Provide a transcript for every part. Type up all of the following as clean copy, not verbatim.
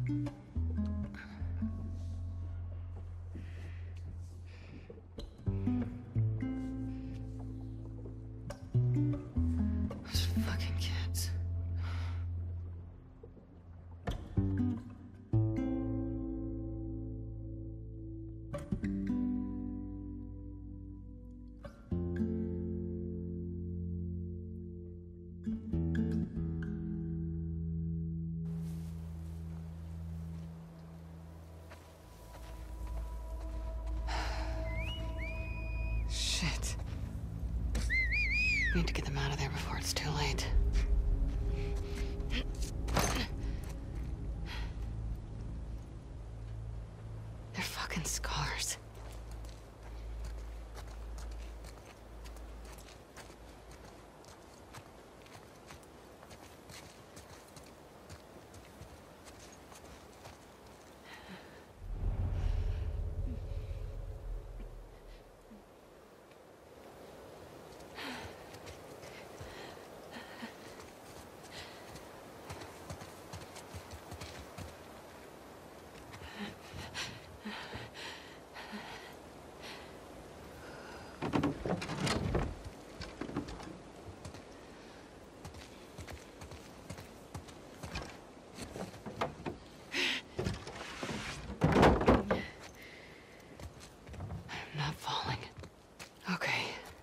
Those fucking kids. Shit. We need to get them out of there before it's too late. They're fucking scars. I'm not falling. Okay.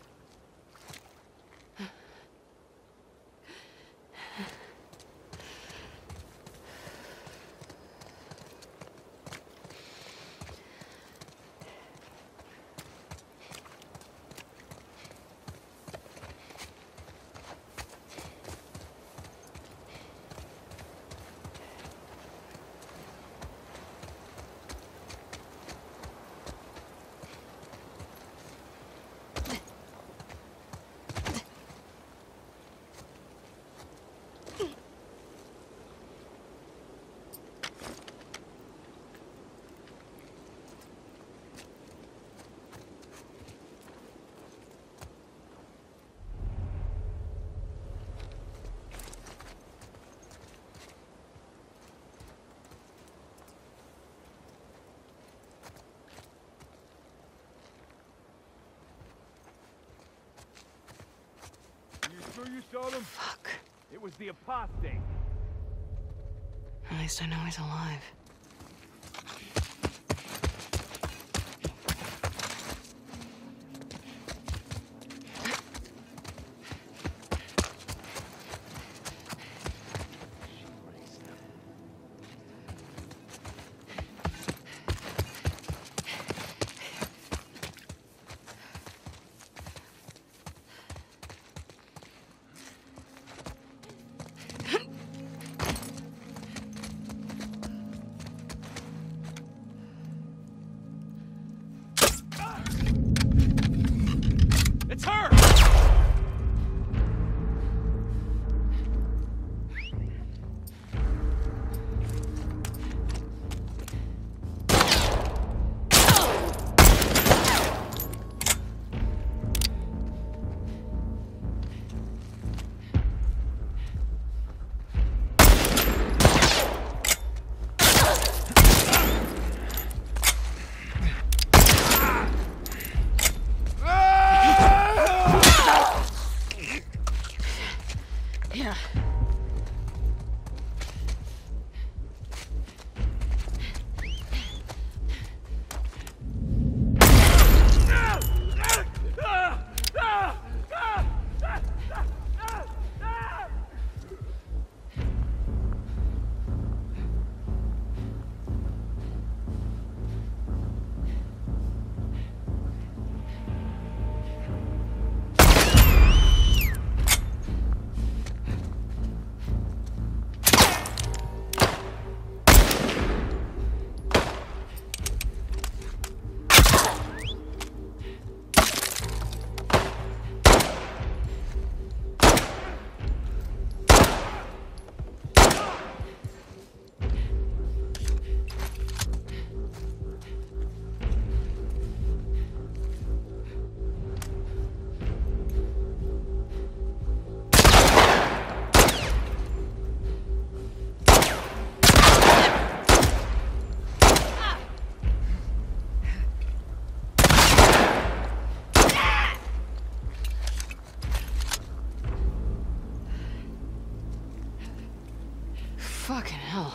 Sure you saw them? Fuck. It was the apostate. At least I know he's alive. Fucking hell.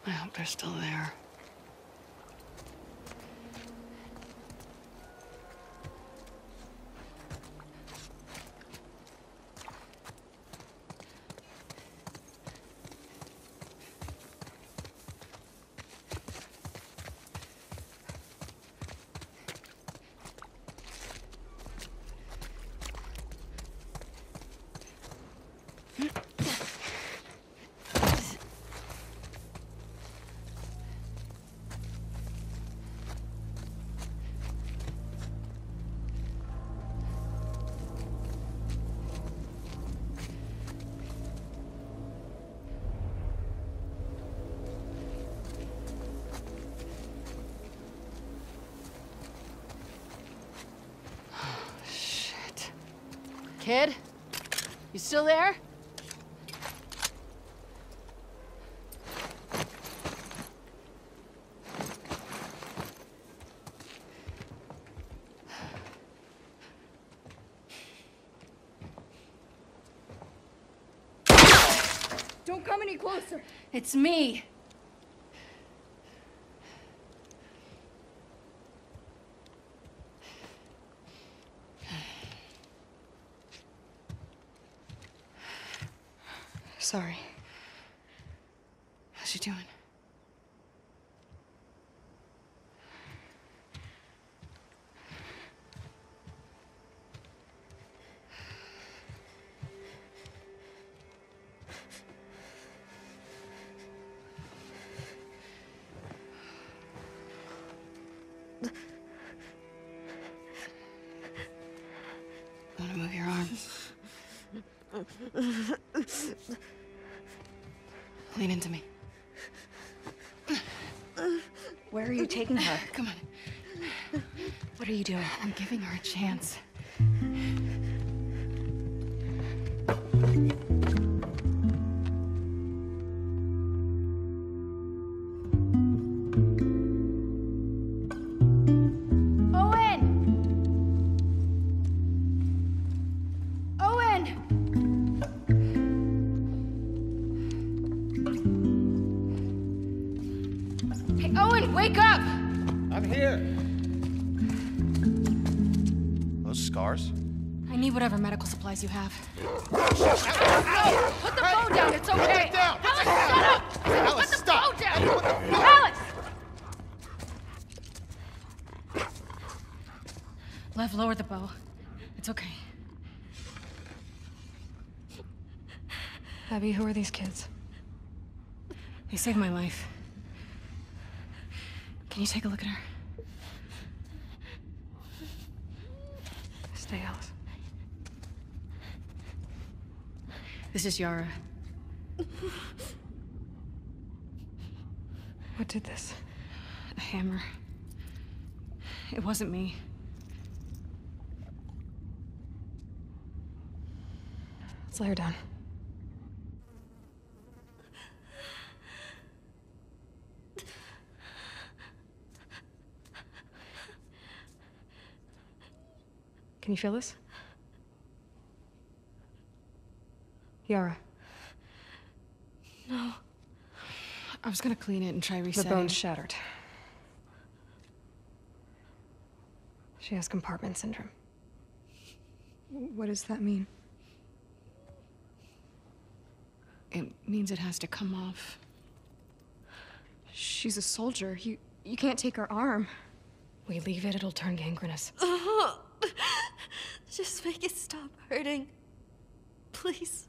I hope they're still there. Kid? You still there? Don't come any closer. It's me. Sorry. How's she doing? Want to move your arm? Lean into me. Where are you taking her? Come on. What are you doing? I'm giving her a chance. Owen! Owen! Hey, Owen, wake up! I'm here. Those scars? I need whatever medical supplies you have. No! Put the phone down, it's okay! Put it down! Alice, shut up! Alice, Put the stop! phone down! Hey, what the fuck? Alice! Lev, lower the bow. It's okay. Abby, who are these kids? They saved my life. Can you take a look at her? Stay, Alice. This is Yara. What did this? A hammer. It wasn't me. Let's lay her down. Can you feel this? Yara. No. I was gonna clean it and try The resetting. bone's shattered. She has compartment syndrome. What does that mean? It means it has to come off. She's a soldier. You can't take her arm. We leave it, it'll turn gangrenous. Just make it stop hurting. Please.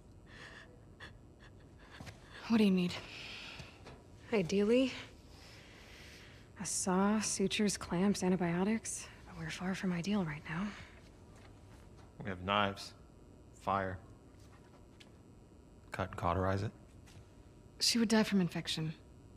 What do you need? Ideally, a saw, sutures, clamps, antibiotics. But we're far from ideal right now. We have knives, fire. Cut and cauterize it. She would die from infection.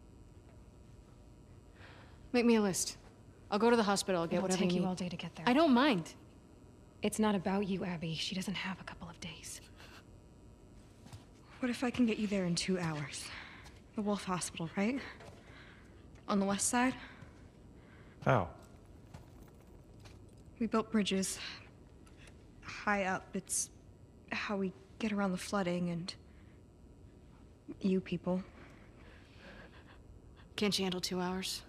Make me a list. I'll go to the hospital, I'll get It'll whatever take you you need. all day to get there. I don't mind. It's not about you, Abby. She doesn't have a couple of days. What if I can get you there in 2 hours? The Wolf Hospital, right? On the west side? How? We built bridges high up. It's how we get around the flooding and you people. Can't you handle 2 hours?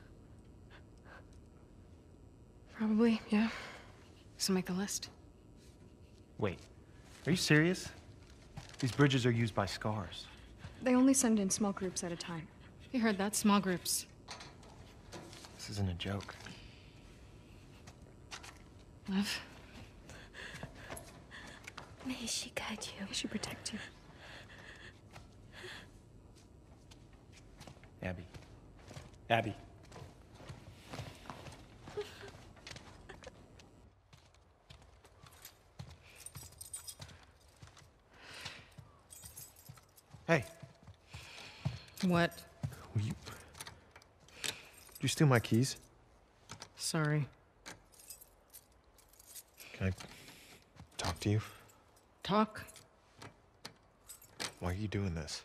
Probably, yeah. So make the list. Wait, are you serious? These bridges are used by scars. They only send in small groups at a time. You heard that? Small groups. This isn't a joke. Lev? May she guide you. May she protect you. Abby. Abby. Hey, What? will you... Did you steal my keys? Sorry. Can I talk to you? Talk? Why are you doing this?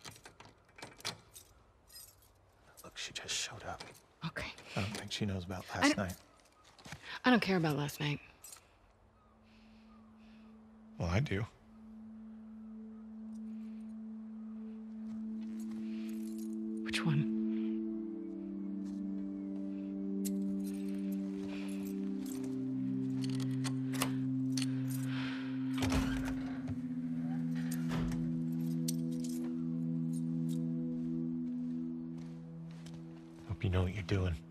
Look, she just showed up. Okay. I don't think she knows about last night. I don't care about last night. Well, I do. Which one? Hope you know what you're doing.